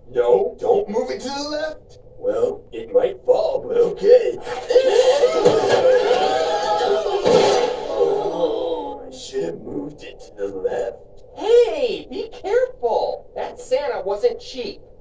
No, don't move it to the left. Well, it might fall, but okay. Oh, I should have moved it to the left. Hey, be careful. That Santa wasn't cheap.